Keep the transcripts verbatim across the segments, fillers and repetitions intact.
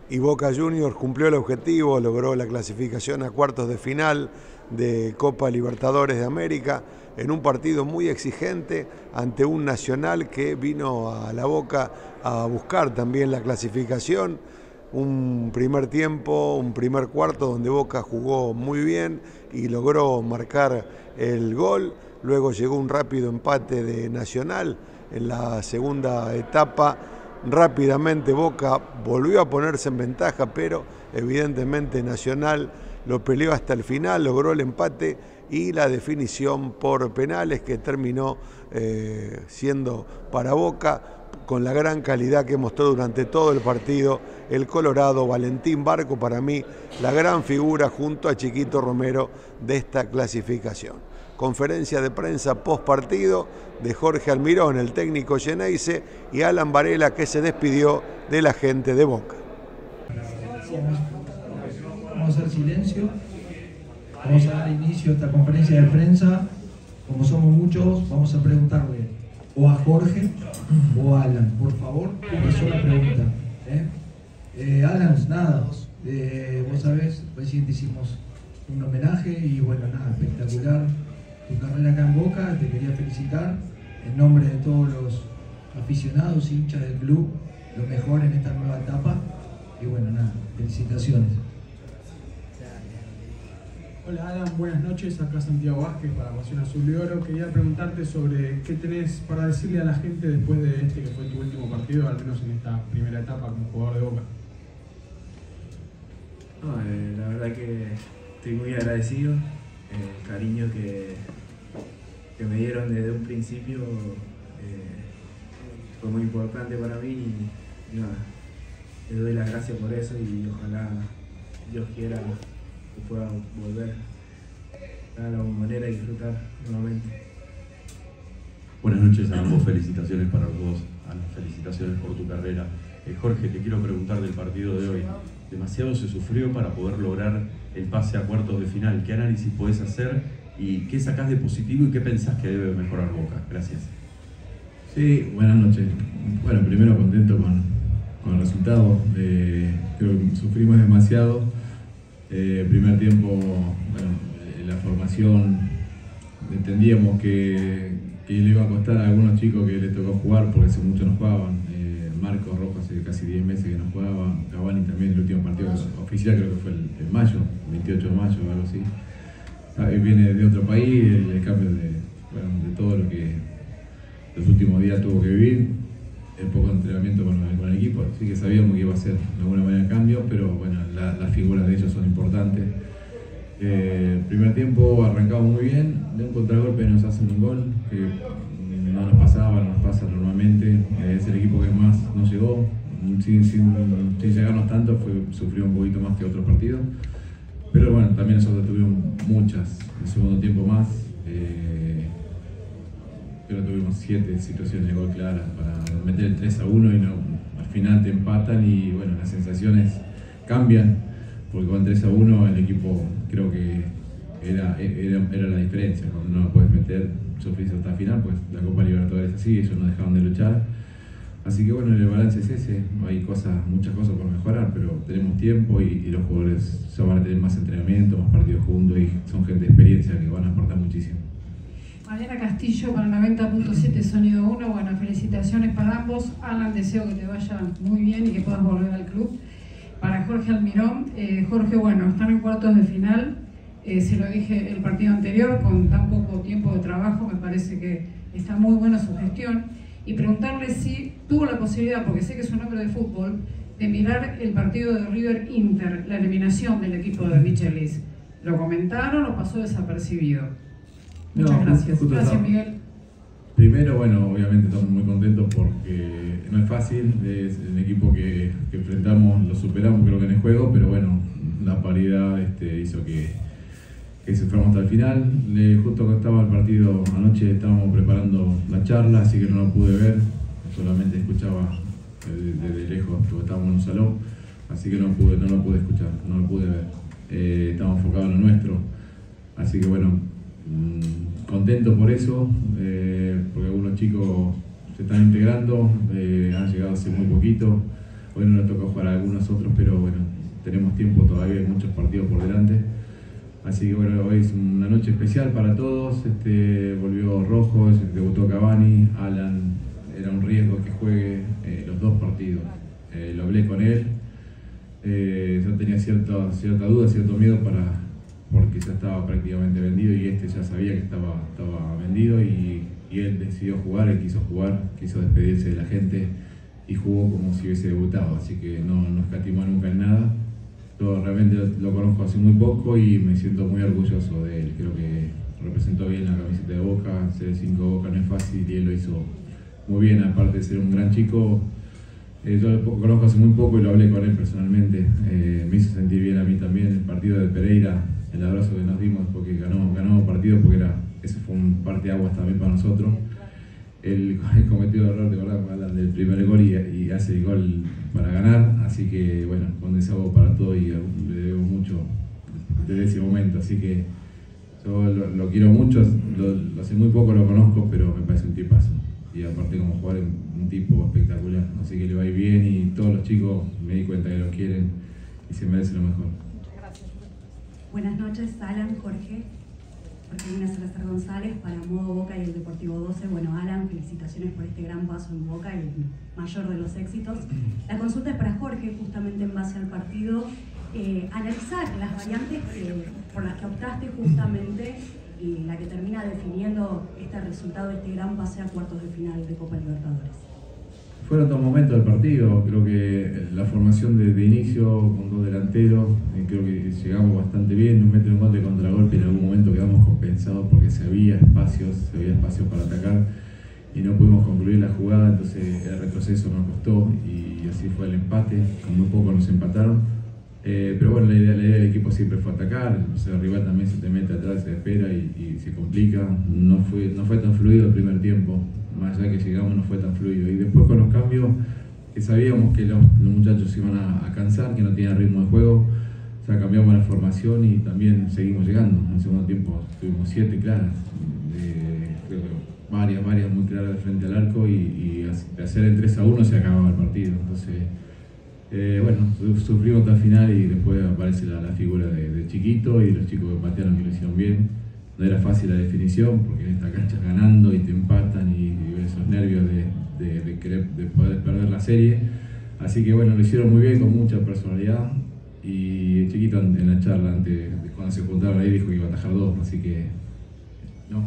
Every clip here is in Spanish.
y Boca Juniors cumplió el objetivo, logró la clasificación a cuartos de final de Copa Libertadores de América en un partido muy exigente ante un Nacional que vino a la Boca a buscar también la clasificación. Un primer tiempo, un primer cuarto donde Boca jugó muy bien y logró marcar el gol. Luego llegó un rápido empate de Nacional. En la segunda etapa rápidamente Boca volvió a ponerse en ventaja, pero evidentemente Nacional lo peleó hasta el final, logró el empate y la definición por penales que terminó eh, siendo para Boca, con la gran calidad que mostró durante todo el partido el colorado Valentín Barco, para mí la gran figura junto a Chiquito Romero de esta clasificación. Conferencia de prensa post partido de Jorge Almirón, el técnico Geneise, y Alan Varela, que se despidió de la gente de Boca. Vamos a hacer silencio, vamos a dar inicio a esta conferencia de prensa. Como somos muchos, vamos a preguntarle o a Jorge o a Alan, por favor, una sola pregunta. ¿eh? Eh, Alan, nada, eh, vos sabés, recién hicimos un homenaje y bueno, nada, espectacular tu carrera acá en Boca. Te quería felicitar en nombre de todos los aficionados, hinchas del club, lo mejor en esta nueva etapa y bueno, nada, felicitaciones. Hola Alan, buenas noches, acá Santiago Vázquez para Pasión Azul y Oro. Quería preguntarte sobre qué tenés para decirle a la gente después de este que fue tu último partido, al menos en esta primera etapa como jugador de Boca. No, eh, la verdad que estoy muy agradecido, eh, el cariño que, que me dieron desde un principio eh, fue muy importante para mí y, y nada, les doy las gracias por eso y ojalá Dios quiera que pueda volver a la manera de disfrutar nuevamente. Buenas noches a ambos, felicitaciones para los dos, Alan, felicitaciones por tu carrera. Eh, Jorge, te quiero preguntar del partido de hoy. Demasiado se sufrió para poder lograr el pase a cuartos de final. ¿Qué análisis podés hacer y qué sacás de positivo y qué pensás que debe mejorar Boca? Gracias. Sí, buenas noches. Bueno, primero contento con, con el resultado. Eh, creo que sufrimos demasiado. Eh, primer tiempo, bueno, eh, la formación, entendíamos que, que le iba a costar a algunos chicos que les tocó jugar porque hace mucho no jugaban. Eh, Marcos Rojo hace casi diez meses que no jugaba, Cavani también el último partido oficial creo que fue el, el mayo, veintiocho de mayo o algo así. Ah, viene de otro país, el, el cambio de, bueno, de todo lo que los últimos días tuvo que vivir, el poco entrenamiento con, con el equipo, así que sabíamos que iba a ser de alguna manera el cambio, pero bueno, la, las figuras de ellos son importantes. Eh, el primer tiempo arrancamos muy bien, de un contragolpe nos hacen un gol que no nos pasaba, no nos pasa normalmente, eh, es el equipo que más nos llegó, sin, sin, sin llegarnos tanto, fue, sufrió un poquito más que otros partidos, pero bueno, también nosotros tuvimos muchas, el segundo tiempo más, eh, pero tuvimos siete situaciones de gol claras para meter el tres a uno y no, al final te empatan y bueno, las sensaciones cambian, porque con tres a uno el equipo creo que era, era, era la diferencia, cuando no lo puedes meter, sufrís hasta el final, pues la Copa Libertadores es así, ellos no dejaban de luchar, así que bueno, el balance es ese, hay cosas, muchas cosas por mejorar, pero tenemos tiempo y, y los jugadores ya van a tener más entrenamiento, más partidos juntos y son gente de experiencia que van a aportar muchísimo. Mariana Castillo para noventa punto siete Sonido uno, bueno, felicitaciones para ambos. Alan, deseo que te vaya muy bien y que puedas volver al club. Para Jorge Almirón, eh, Jorge, bueno, están en cuartos de final, eh, se lo dije el partido anterior, con tan poco tiempo de trabajo, me parece que está muy buena su gestión. Y preguntarle si tuvo la posibilidad, porque sé que es un hombre de fútbol, de mirar el partido de River Inter, la eliminación del equipo de Michelis. ¿Lo comentaron o pasó desapercibido? Muchas no, gracias. Gracias, Miguel. Primero, bueno, obviamente estamos muy contentos porque no es fácil, es el equipo que, que enfrentamos, lo superamos creo que en el juego, pero bueno, la paridad este, hizo que, que se fuéramos hasta el final. Le, justo cuando estaba el partido anoche estábamos preparando la charla, así que no lo pude ver, solamente escuchaba desde lejos porque estábamos en un salón, así que no, pude, no lo pude escuchar, no lo pude ver. Eh, estábamos enfocados en lo nuestro, así que bueno, contento por eso, eh, porque algunos chicos se están integrando, eh, han llegado hace muy poquito, Hoy no nos tocó jugar a algunos otros, pero bueno, tenemos tiempo todavía, hay muchos partidos por delante. Así que bueno, hoy es una noche especial para todos. Este, volvió Rojos, debutó Cavani, Alan, era un riesgo que juegue eh, los dos partidos. Eh, lo hablé con él, eh, yo tenía cierta, cierta duda, cierto miedo para, porque ya estaba prácticamente vendido y este ya sabía que estaba, estaba vendido y, y él decidió jugar, él quiso jugar, quiso despedirse de la gente y jugó como si hubiese debutado, así que no, no escatimó nunca en nada. Yo realmente lo conozco hace muy poco y me siento muy orgulloso de él. Creo que representó bien la camiseta de Boca, C cinco Boca no es fácil y él lo hizo muy bien, aparte de ser un gran chico. Eh, yo lo conozco hace muy poco y lo hablé con él personalmente. Eh, me hizo sentir bien a mí también el partido de Pereira, el abrazo que nos dimos porque ganó, ganamos partido porque era, ese fue un parteaguas también para nosotros. Él, él cometió el error de hablar del primer gol y, y hace el gol para ganar, así que bueno, con desahogo para todo y le debo mucho desde ese momento, así que yo lo, lo quiero mucho, lo, lo hace muy poco lo conozco, pero me parece un tipazo y aparte como jugador un tipo espectacular, así que le va a ir bien y todos los chicos me di cuenta que lo quieren y se merecen lo mejor. Muchas gracias. Buenas noches, Alan, Jorge. Martina Salazar González para Modo Boca y el Deportivo doce. Bueno, Alan, felicitaciones por este gran paso en Boca y el mayor de los éxitos. La consulta es para Jorge, justamente en base al partido. Eh, analizar las variantes que, por las que optaste justamente y la que termina definiendo este resultado, este gran pase a cuartos de final de Copa Libertadores. Fueron dos momentos del partido, creo que la formación de, de inicio con dos delanteros, eh, creo que llegamos bastante bien, nos meten un gol de contragolpe y en algún momento quedamos compensados porque se había espacios, se había espacios para atacar y no pudimos concluir la jugada, entonces el retroceso nos costó y así fue el empate, con muy poco nos empataron. Eh, pero bueno, la idea, la idea del equipo siempre fue atacar, o sea, el rival también se te mete atrás, se espera y, y se complica, no fue, no fue tan fluido el primer tiempo. Más allá de que llegamos no fue tan fluido y después con los cambios que sabíamos que los, los muchachos se iban a, a cansar, que no tenían ritmo de juego, o sea, cambiamos la formación y también seguimos llegando. En el segundo tiempo tuvimos siete claras, de, creo que varias, varias muy claras de frente al arco y, y de hacer el tres a uno se acababa el partido. Entonces, eh, bueno, sufrimos hasta el final y después aparece la, la figura de, de Chiquito y de los chicos que patearon que lo hicieron bien. No era fácil la definición porque en esta cancha ganando y te empatan y, y esos nervios de, de, de querer de poder perder la serie. Así que bueno, lo hicieron muy bien, con mucha personalidad. Y Chiquito en, en la charla, antes, cuando se juntaron ahí, dijo que iba a atajar dos, así que... No,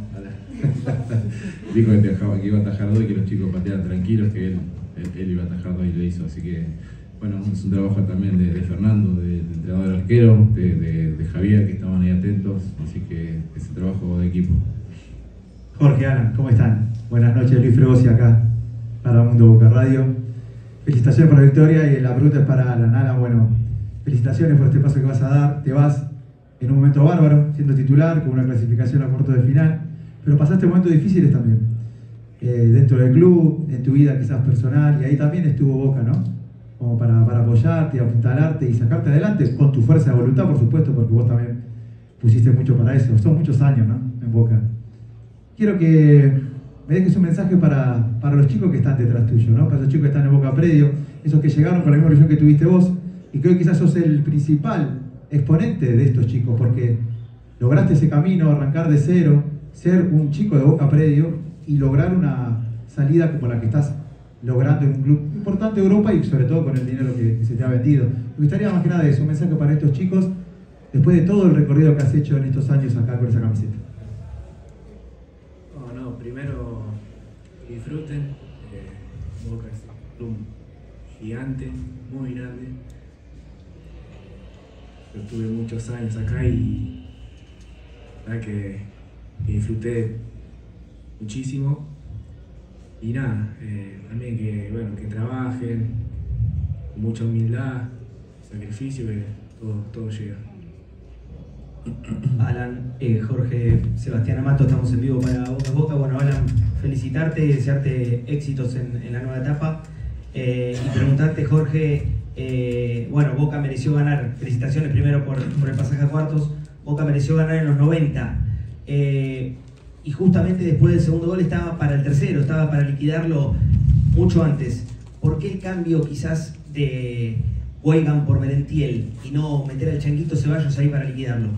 dijo que, dejaba, que iba a atajar dos y que los chicos patearan tranquilos, que él, él, él iba a atajar dos y lo hizo. Así que bueno, es un trabajo también de, de Fernando, del de entrenador arquero, de, de, de Javier, que estaban ahí atentos, así que es un trabajo de equipo. Jorge, Alan, ¿cómo están? Buenas noches, Luis Fregosi acá, para Mundo Boca Radio. Felicitaciones por la victoria y la pregunta es para Alan. Alan, bueno, felicitaciones por este paso que vas a dar, te vas en un momento bárbaro, siendo titular, con una clasificación a cuartos de final, pero pasaste momentos difíciles también, eh, dentro del club, en tu vida quizás personal, y ahí también estuvo Boca, ¿no? Como para, para apoyarte, apuntalarte y sacarte adelante con tu fuerza de voluntad, por supuesto, porque vos también pusiste mucho para eso. Son muchos años, ¿no? En Boca. Quiero que me dejes un mensaje para, para los chicos que están detrás tuyo, ¿no? Para esos chicos que están en Boca Predio, esos que llegaron con la misma ilusión que tuviste vos, y que hoy quizás sos el principal exponente de estos chicos, porque lograste ese camino, arrancar de cero, ser un chico de Boca Predio y lograr una salida como la que estás logrando en un club importante de Europa y sobre todo con el dinero que, que se te ha vendido. Me gustaría más que nada eso, un mensaje para estos chicos después de todo el recorrido que has hecho en estos años acá con esa camiseta. No, no, primero disfruten, eh, Boca es un club gigante, muy grande. Yo estuve muchos años acá y la verdad que, que disfruté muchísimo. Y nada, eh, también que, bueno, que trabajen con mucha humildad, sacrificio, que todo, todo llega. Alan, eh, Jorge, Sebastián Amato, estamos en vivo para Boca Boca. Bueno, Alan, felicitarte y desearte éxitos en, en la nueva etapa. Eh, y preguntarte, Jorge, eh, bueno, Boca mereció ganar, felicitaciones primero por, por el pasaje a cuartos, Boca mereció ganar en los noventa. Eh, Y justamente después del segundo gol estaba para el tercero, estaba para liquidarlo mucho antes. ¿Por qué el cambio quizás te juegan por Merentiel y no meter al Changuito Ceballos ahí para liquidarlo?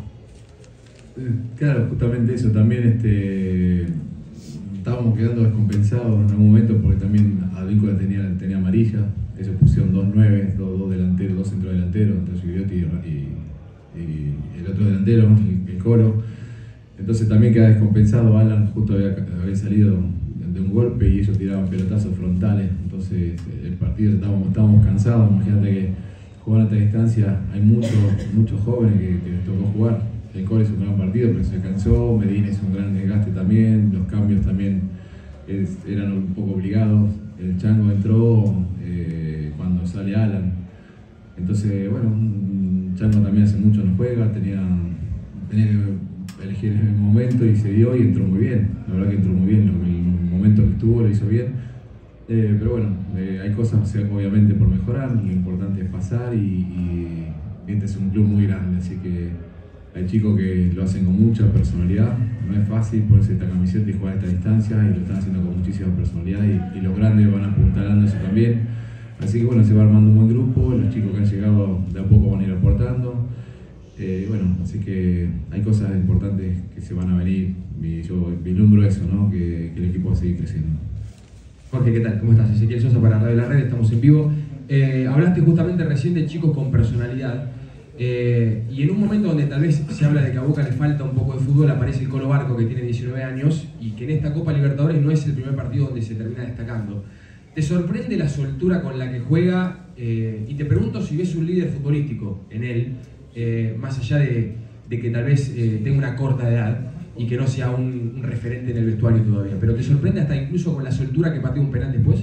Claro, justamente eso, también este, estábamos quedando descompensados en algún momento porque también Advíncula tenía, tenía amarilla, ellos pusieron dos nueve, dos, dos delanteros, dos centrodelanteros, entre Gigliotti y, y el otro delantero, el, el Colo. Entonces también queda descompensado. Alan justo había, había salido de un golpe y ellos tiraban pelotazos frontales, entonces el partido estábamos, estábamos cansados. Imagínate que jugar a esta distancia, hay muchos muchos jóvenes que, que les tocó jugar. El Colo hizo un gran partido, pero se cansó. Medina hizo un gran desgaste también. Los cambios también es, eran un poco obligados. El Chango entró eh, cuando sale Alan. Entonces, bueno, Chango también hace mucho no juega. Tenía, tenía que elegir en el momento y se dio y entró muy bien. La verdad que entró muy bien. El momento que estuvo lo hizo bien. Eh, pero bueno, eh, hay cosas obviamente por mejorar. Lo importante es pasar y, y este es un club muy grande, así que hay chicos que lo hacen con mucha personalidad. No es fácil ponerse esta camiseta y jugar a esta distancia, y lo están haciendo con muchísima personalidad, y, y los grandes van apuntalando eso también. Así que bueno, se va armando un buen grupo, los chicos que han llegado de a poco van a ir aportando. Eh, bueno, así que hay cosas importantes que se van a venir y yo vislumbro eso, ¿no? que, que el equipo va a seguir creciendo. Jorge, ¿qué tal? ¿Cómo estás? Ezequiel Sosa para Radio La Red, estamos en vivo. Eh, hablaste justamente recién de chicos con personalidad. Eh, y en un momento donde tal vez se habla de que a Boca le falta un poco de fútbol, aparece el Colo Barco, que tiene diecinueve años y que en esta Copa Libertadores no es el primer partido donde se termina destacando. ¿Te sorprende la soltura con la que juega? Eh, y te pregunto si ves un líder futbolístico en él, eh, más allá de, de que tal vez eh, tenga una corta edad y que no sea un, un referente en el vestuario todavía, pero ¿te sorprende hasta incluso con la soltura que patea un penal después?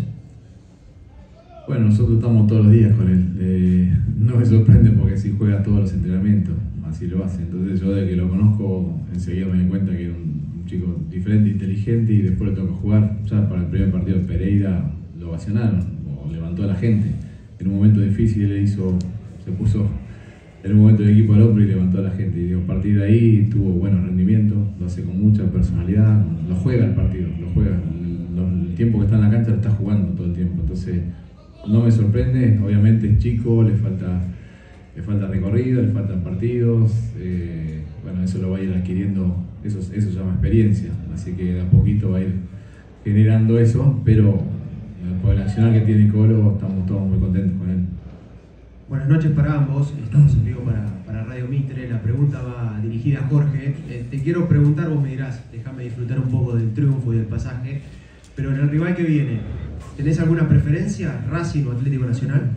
Bueno, nosotros estamos todos los días con él. Eh, no me sorprende porque sí juega todos los entrenamientos, así lo hace. Entonces yo de que lo conozco, enseguida me di cuenta que era un, un chico diferente, inteligente, y después le tocó jugar. Ya para el primer partido de Pereira lo ovacionaron, o levantó a la gente. En un momento difícil él hizo, se puso en un momento del equipo al hombro y levantó a la gente. Y a partir de ahí tuvo buenos rendimientos, lo hace con mucha personalidad, lo juega el partido, lo juega. El, el tiempo que está en la cancha lo está jugando todo el tiempo. Entonces no me sorprende, obviamente es chico, le falta, le falta recorrido, le faltan partidos, eh, bueno, eso lo va a ir adquiriendo, eso, eso se llama experiencia, así que de a poquito va a ir generando eso, pero por el accionar que tiene Colo estamos todos muy contentos con él. Buenas noches para ambos, estamos en vivo para, para Radio Mitre. La pregunta va dirigida a Jorge. Eh, te quiero preguntar, vos me dirás, déjame disfrutar un poco del triunfo y del pasaje, pero en el rival que viene, ¿tenés alguna preferencia, Racing o Atlético Nacional?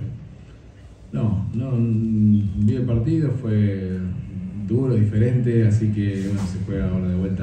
No, no, vi el partido, fue duro, diferente, así que bueno, se juega ahora de vuelta.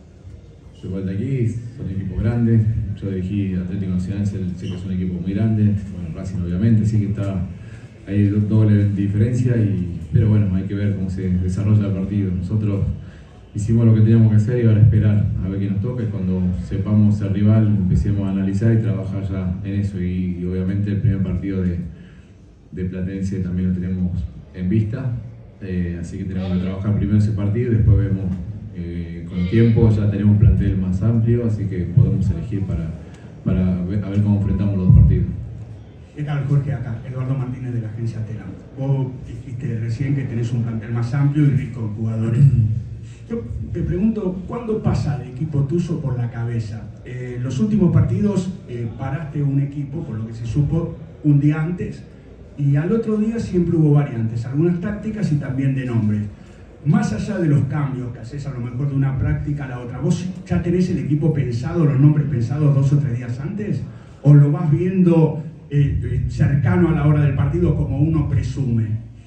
De vuelta aquí, son equipos grandes, yo dirigí Atlético Nacional, sé que es un equipo muy grande, bueno, Racing obviamente, sí que está hay doble diferencia, y, pero bueno, hay que ver cómo se desarrolla el partido. Nosotros hicimos lo que teníamos que hacer y ahora esperar a ver qué nos toca, y cuando sepamos el rival empecemos a analizar y trabajar ya en eso, y, y obviamente el primer partido de, de Platense también lo tenemos en vista, eh, así que tenemos que trabajar primero ese partido y después vemos eh, con tiempo, ya tenemos un plantel más amplio, así que podemos elegir para, para ver, a ver cómo enfrentamos los dos partidos. ¿Qué tal, Jorge? Acá, Eduardo Martínez de la agencia Tela. Vos dijiste recién que tenés un plantel más amplio y rico en jugadores. Yo te pregunto, ¿cuándo pasa de equipo tuyo por la cabeza? En eh, los últimos partidos eh, paraste un equipo, por lo que se supo, un día antes, y al otro día siempre hubo variantes, algunas tácticas y también de nombres. Más allá de los cambios que haces a lo mejor de una práctica a la otra, ¿vos ya tenés el equipo pensado, los nombres pensados dos o tres días antes? ¿O lo vas viendo eh, cercano a la hora del partido como uno presume?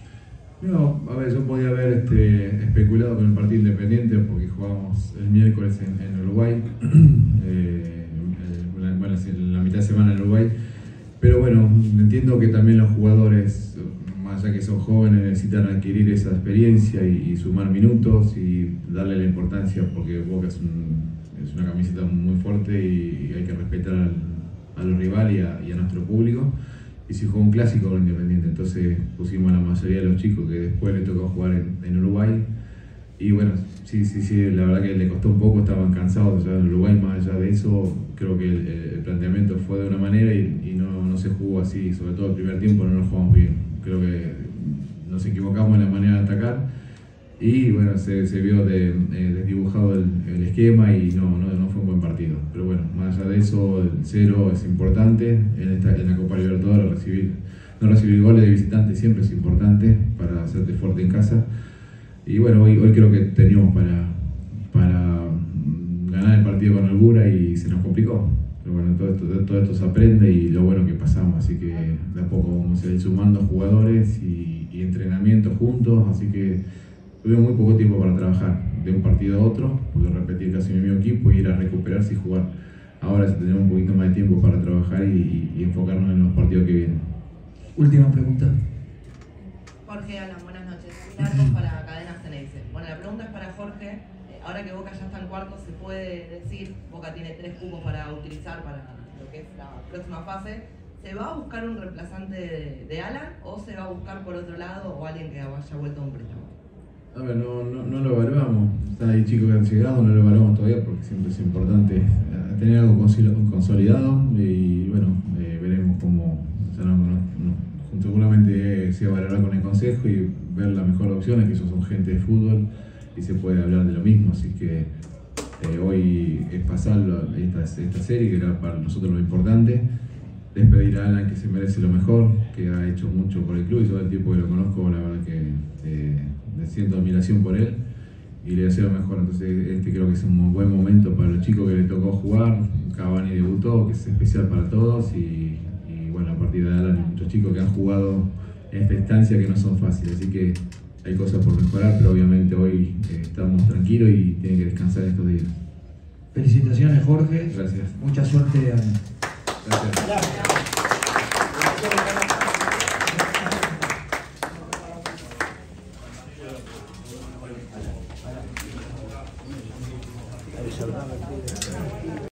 No, a ver, yo podía haber este, especulado con el partido Independiente porque jugamos el miércoles en, en Uruguay, eh, bueno, en la mitad de semana en Uruguay, pero bueno, entiendo que también los jugadores, más allá que son jóvenes, necesitan adquirir esa experiencia y, y sumar minutos y darle la importancia, porque Boca es, un, es una camiseta muy fuerte y hay que respetar al, a los rivales y a, y a nuestro público. Y si juega un clásico con Independiente, entonces pusimos a la mayoría de los chicos que después le tocó jugar en, en Uruguay, Y bueno, sí, sí, sí, la verdad que le costó un poco, estaban cansados ya en Uruguay, más allá de eso, creo que el, el planteamiento fue de una manera y, y no, no se jugó así, sobre todo el primer tiempo no lo jugamos bien. Creo que nos equivocamos en la manera de atacar y bueno, se, se vio de, eh, desdibujado el, el esquema y no, no, no fue un buen partido. Pero bueno, más allá de eso, el cero es importante, en, esta, en la Copa Libertadores recibir, no recibir goles de visitante siempre es importante para hacerte fuerte en casa. Y bueno, hoy, hoy creo que teníamos para, para ganar el partido con holgura y se nos complicó. Pero bueno, todo esto, todo esto se aprende y lo bueno que pasamos, así que de a poco vamos a ir sumando jugadores y, y entrenamientos juntos, así que tuvimos muy poco tiempo para trabajar de un partido a otro, porque repetir casi el mismo equipo y ir a recuperarse y jugar. Ahora sí tenemos un poquito más de tiempo para trabajar y, y, y enfocarnos en los partidos que vienen. Última pregunta. Jorge, Alan, buenas noches. Largos para Cadena Ceneice. Bueno, la pregunta es para Jorge. Ahora que Boca ya está en cuartos, ¿se puede decir, Boca tiene tres cupos para utilizar para lo que es la próxima fase? ¿Se va a buscar un reemplazante de, de Alan o se va a buscar por otro lado o alguien que haya vuelto a un préstamo? A ver, no, no, no lo evaluamos. Hay chicos que han llegado, no lo evaluamos todavía porque siempre es importante tener algo consolidado y bueno, eh, veremos cómo, o sea, no, no, no, seguramente se va a valorar con el consejo y ver la mejor opción, es que ellos son gente de fútbol y se puede hablar de lo mismo, así que eh, hoy es pasar esta, esta serie, que era para nosotros lo importante, despedir a Alan, que se merece lo mejor, que ha hecho mucho por el club y todo el tiempo que lo conozco, la verdad que eh, siento admiración por él y le deseo lo mejor. Entonces este creo que es un buen momento para los chicos que le tocó jugar. Cavani debutó, que es especial para todos y, y bueno, a partir de Alan hay muchos chicos que han jugado en esta instancia que no son fáciles, así que hay cosas por mejorar, pero obviamente hoy eh, estamos tranquilos y tienen que descansar estos días. Felicitaciones, Jorge. Gracias. Mucha suerte, Alan. Gracias.